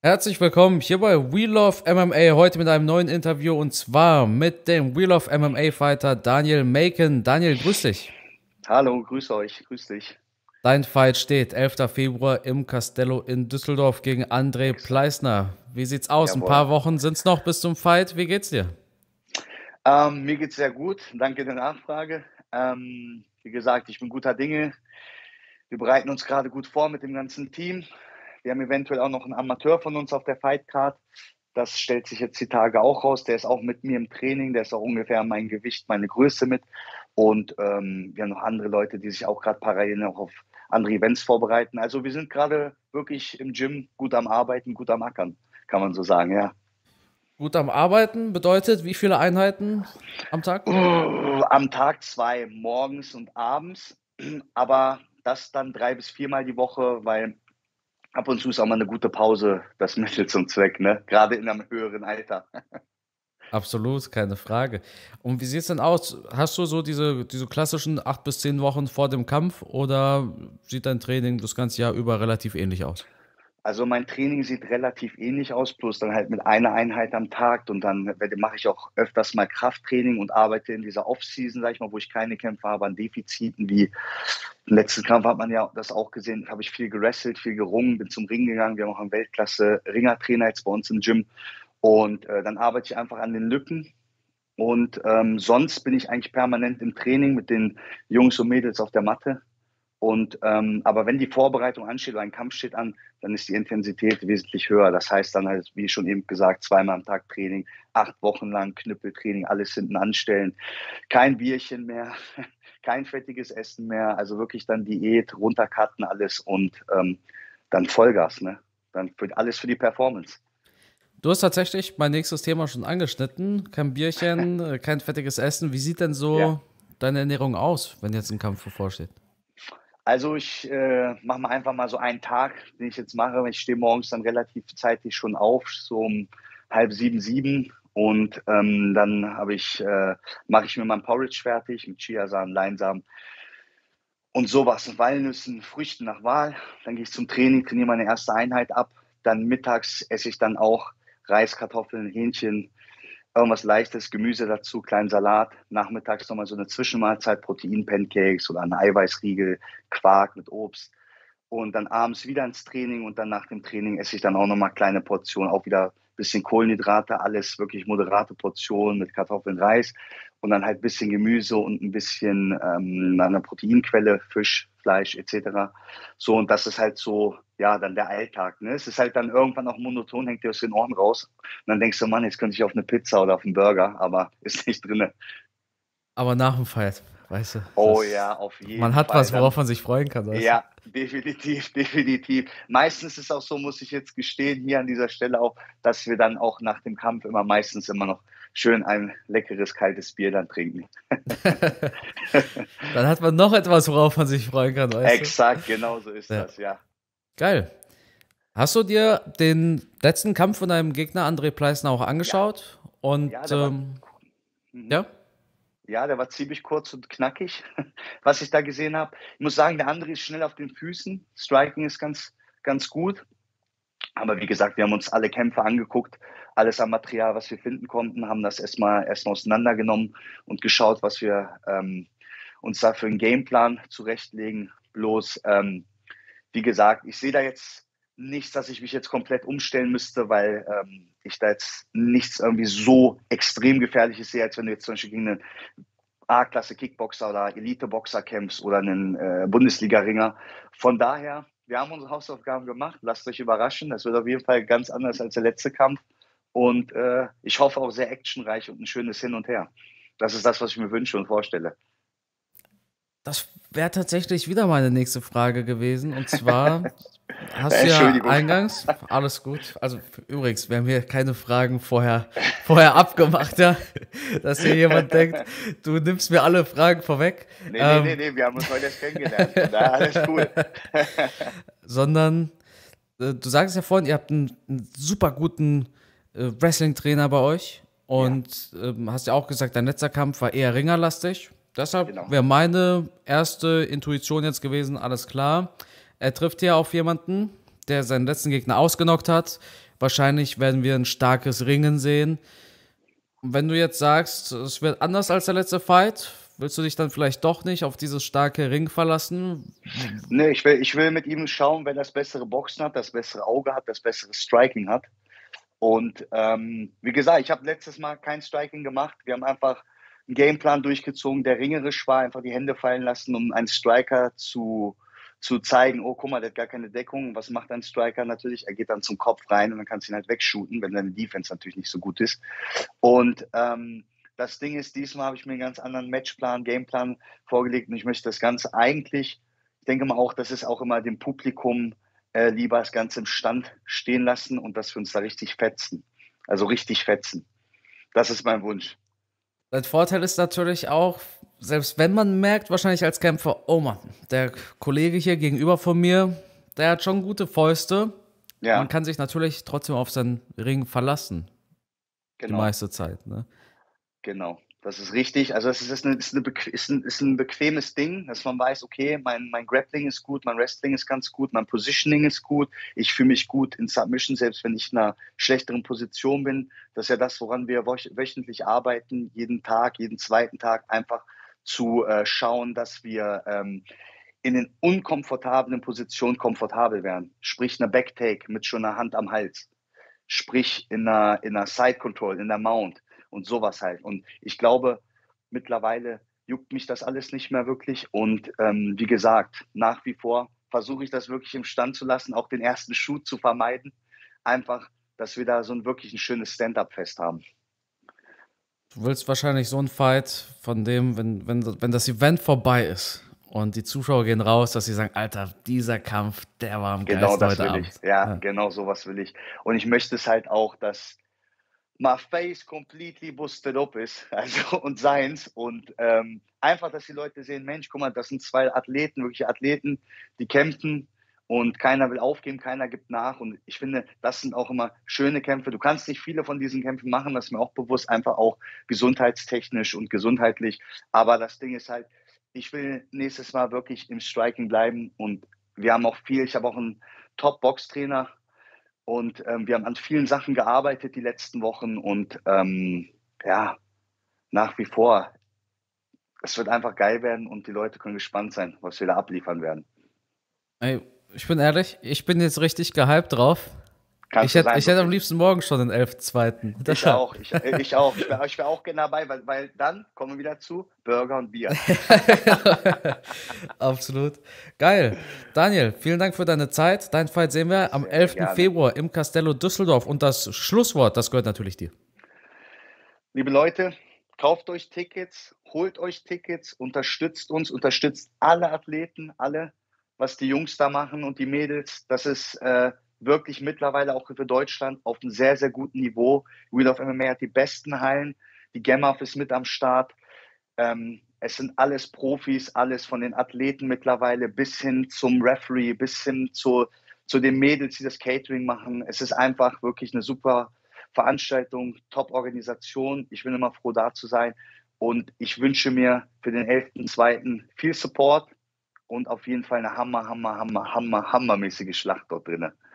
Herzlich willkommen hier bei We Love MMA, heute mit einem neuen Interview und zwar mit dem We Love MMA Fighter Daniel Macon. Daniel, grüß dich. Hallo, grüß euch, grüß dich. Dein Fight steht 11. Februar im Castello in Düsseldorf gegen André Exakt, Pleisner. Wie sieht's aus? Ein jawohl. paar Wochen sind's noch bis zum Fight. Wie geht's dir? Mir geht's sehr gut, danke der Nachfrage. Wie gesagt, ich bin guter Dinge. Wir bereiten uns gerade gut vor mit dem ganzen Team. Wir haben eventuell auch noch einen Amateur von uns auf der Fightcard. Das stellt sich jetzt die Tage auch raus. Der ist auch mit mir im Training. Der ist auch ungefähr mein Gewicht, meine Größe mit. Und wir haben noch andere Leute, die sich auch gerade parallel noch auf andere Events vorbereiten. Also wir sind gerade wirklich im Gym gut am Arbeiten, gut am Ackern, kann man so sagen, ja. Gut am Arbeiten bedeutet wie viele Einheiten am Tag? Am Tag 2 morgens und abends, aber das dann 3 bis viermal die Woche, weil ab und zu ist auch mal eine gute Pause das Mittel zum Zweck, ne? Gerade in einem höheren Alter. Absolut, keine Frage. Und wie sieht's denn aus? Hast du so diese klassischen 8 bis 10 Wochen vor dem Kampf oder sieht dein Training das ganze Jahr über relativ ähnlich aus? Also, mein Training sieht relativ ähnlich aus, bloß dann halt mit einer Einheit am Tag und dann mache ich auch öfters mal Krafttraining und arbeite in dieser Off-Season, sage ich mal, wo ich keine Kämpfe habe, an Defiziten wie im letzten Kampf hat man ja das auch gesehen, habe ich viel gewrestelt, viel gerungen, bin zum Ring gegangen. Wir haben auch einen Weltklasse-Ringertrainer jetzt bei uns im Gym und dann arbeite ich einfach an den Lücken und sonst bin ich eigentlich permanent im Training mit den Jungs und Mädels auf der Matte. Und aber wenn die Vorbereitung ansteht oder ein Kampf steht an, dann ist die Intensität wesentlich höher. Das heißt dann halt, wie schon eben gesagt, zweimal am Tag Training, 8 Wochen lang Knüppeltraining, alles hinten anstellen, kein Bierchen mehr, kein fettiges Essen mehr, also wirklich dann Diät, runtercutten alles und dann Vollgas, ne? Dann für, alles für die Performance. Du hast tatsächlich mein nächstes Thema schon angeschnitten. Kein Bierchen, kein fettiges Essen. Wie sieht denn Ja. so deine Ernährung aus, wenn jetzt ein Kampf bevorsteht? Also ich mache mal einfach mal so einen Tag, den ich jetzt mache. Ich stehe morgens dann relativ zeitig schon auf, so um halb sieben, sieben. Und dann mache ich mir mein Porridge fertig mit Chiasamen, Leinsamen und sowas, Walnüssen, Früchten nach Wahl. Dann gehe ich zum Training, trainiere meine erste Einheit ab. Dann mittags esse ich dann auch Reis, Kartoffeln, Hähnchen, irgendwas Leichtes, Gemüse dazu, kleinen Salat. Nachmittags nochmal so eine Zwischenmahlzeit, Protein-Pancakes oder ein Eiweißriegel, Quark mit Obst. Und dann abends wieder ins Training und dann nach dem Training esse ich dann auch nochmal kleine Portionen, auch wieder ein bisschen Kohlenhydrate, alles wirklich moderate Portionen mit Kartoffeln, Reis und dann halt ein bisschen Gemüse und ein bisschen eine Proteinquelle, Fisch, Fleisch etc. So, und das ist halt so, ja, dann der Alltag. Ne? Es ist halt dann irgendwann auch monoton, hängt dir aus den Ohren raus. Und dann denkst du, Mann, jetzt könnte ich auf eine Pizza oder auf einen Burger, aber ist nicht drin. Aber nach dem Fight, weißt du, Oh ja, auf man jeden hat Fall. was, Dann worauf man sich freuen kann, weißt du? ja, definitiv, definitiv. Meistens ist es auch so, muss ich jetzt gestehen, hier an dieser Stelle auch, dass wir dann auch nach dem Kampf meistens immer noch schön ein leckeres, kaltes Bier dann trinken. Dann hat man noch etwas, worauf man sich freuen kann, weißt du? Exakt, genau so ist Ja. das, ja. Geil. Hast du dir den letzten Kampf von deinem Gegner André Pleisner auch Ja, angeschaut? Und ja, der war, mhm. ja, Ja, der war ziemlich kurz und knackig, was ich da gesehen habe. Ich muss sagen, der andere ist schnell auf den Füßen. Striking ist ganz, ganz gut. Aber wie gesagt, wir haben uns alle Kämpfe angeguckt, alles am Material, was wir finden konnten, haben das erstmal auseinandergenommen und geschaut, was wir uns da für einen Gameplan zurechtlegen. Bloß, wie gesagt, ich sehe da jetzt nichts, dass ich mich jetzt komplett umstellen müsste, weil ich da jetzt nichts irgendwie so extrem gefährliches sehe, als wenn du jetzt zum Beispiel gegen einen A-Klasse Kickboxer oder Elite-Boxer kämpfst oder einen Bundesliga-Ringer. Von daher, wir haben unsere Hausaufgaben gemacht. Lasst euch überraschen. Das wird auf jeden Fall ganz anders als der letzte Kampf. Und ich hoffe auch sehr actionreich und ein schönes Hin und Her. Das ist das, was ich mir wünsche und vorstelle. das wäre tatsächlich wieder meine nächste Frage gewesen. Und zwar hast du ja Entschuldigung. eingangs, alles gut. Also übrigens, wir haben hier keine Fragen vorher abgemacht, ja. Dass hier jemand denkt, du nimmst mir alle Fragen vorweg. Nee, nee, nee, nee, wir haben uns heute erst kennengelernt. Von daher alles cool. Sondern du sagst ja vorhin, ihr habt einen super guten Wrestling-Trainer bei euch Ja, und hast ja auch gesagt, dein letzter Kampf war eher ringerlastig. Deshalb genau. wäre meine erste Intuition jetzt gewesen, alles klar. Er trifft hier auf jemanden, der seinen letzten Gegner ausgenockt hat Wahrscheinlich werden wir ein starkes Ringen sehen. Und wenn du jetzt sagst, es wird anders als der letzte Fight, willst du dich dann vielleicht doch nicht auf dieses starke Ring verlassen? Ne, ich will mit ihm schauen, wer das bessere Boxen hat, das bessere Auge hat, das bessere Striking hat. Und wie gesagt, ich habe letztes Mal kein Striking gemacht. Wir haben einfach einen Gameplan durchgezogen, der ringerisch war, einfach die Hände fallen lassen, um einen Striker zu zeigen, oh, guck mal, der hat gar keine Deckung. Was macht ein Striker natürlich? Er geht dann zum Kopf rein und dann kannst du ihn halt wegshooten, wenn deine Defense natürlich nicht so gut ist. Und das Ding ist, diesmal habe ich mir einen ganz anderen Matchplan, Gameplan vorgelegt und ich möchte das Ganze eigentlich, ich denke mal auch, das ist auch immer dem Publikum lieber das Ganze im Stand stehen lassen und dass wir uns da richtig fetzen. Also richtig fetzen. Das ist mein Wunsch. Dein Vorteil ist natürlich auch, selbst wenn man merkt, wahrscheinlich als Kämpfer, oh Mann, der Kollege hier gegenüber von mir, der hat schon gute Fäuste. Man Ja, kann sich natürlich trotzdem auf seinen Ring verlassen, die genau. meiste Zeit. Ne? Genau, das ist richtig. Also es ist ein bequemes Ding, dass man weiß, okay, mein Grappling ist gut, mein Wrestling ist ganz gut, mein Positioning ist gut. Ich fühle mich gut in Submission, selbst wenn ich in einer schlechteren Position bin. Das ist ja das, woran wir wöchentlich arbeiten, jeden Tag, jeden zweiten Tag einfach zu schauen, dass wir in den unkomfortablen Positionen komfortabel werden. Sprich eine Backtake mit schon einer Hand am Hals, sprich in einer Side Control, in der Mount und sowas halt. Und ich glaube, mittlerweile juckt mich das alles nicht mehr wirklich. Und wie gesagt, nach wie vor versuche ich das wirklich im Stand zu lassen, auch den ersten Shoot zu vermeiden. Einfach, dass wir da so ein wirklich ein schönes Stand-up-Fest haben. Du willst wahrscheinlich so einen Fight, von dem, wenn das Event vorbei ist und die Zuschauer gehen raus, dass sie sagen, Alter, dieser Kampf, der war am Genau geilsten das heute will ich. Abend. Ja, Ja. genau sowas will ich. Und ich möchte es halt auch, dass my face completely busted up ist, also und seins und einfach, dass die Leute sehen, Mensch, guck mal, das sind zwei Athleten, wirkliche Athleten, die kämpfen und keiner will aufgeben, keiner gibt nach und ich finde, das sind auch immer schöne Kämpfe. Du kannst nicht viele von diesen Kämpfen machen, das ist mir auch bewusst, einfach auch gesundheitstechnisch und gesundheitlich, aber das Ding ist halt, ich will nächstes Mal wirklich im Striking bleiben und wir haben auch viel, ich habe auch einen Top-Box-Trainer, und wir haben an vielen Sachen gearbeitet die letzten Wochen und ja, nach wie vor, es wird einfach geil werden und die Leute können gespannt sein, was wir da abliefern werden. Ey, ich bin ehrlich, ich bin jetzt richtig gehypt drauf. Ich Kannst du hätte sein, ich hätte am wirklich. liebsten morgen schon den 11.2. Ich Deshalb. auch, ich auch. Ich wär auch gerne dabei, weil dann kommen wir wieder zu Burger und Bier. Absolut. Geil. Daniel, vielen Dank für deine Zeit. Dein Fight sehen wir am Sehr, sehr 11. gerne. Februar im Castello Düsseldorf. Und das Schlusswort, das gehört natürlich dir. Liebe Leute, kauft euch Tickets, holt euch Tickets, unterstützt uns, unterstützt alle Athleten, alle, was die Jungs da machen und die Mädels. Das ist wirklich mittlerweile auch für Deutschland auf einem sehr, sehr guten Niveau. Wheel of MMA hat die besten Hallen, die GEMAF ist mit am Start. Es sind alles Profis, alles von den Athleten mittlerweile bis hin zum Referee, bis hin zu den Mädels, die das Catering machen. Es ist einfach wirklich eine super Veranstaltung, Top-Organisation. Ich bin immer froh, da zu sein. Und ich wünsche mir für den 11.2. viel Support und auf jeden Fall eine hammermäßige Schlacht dort drinnen.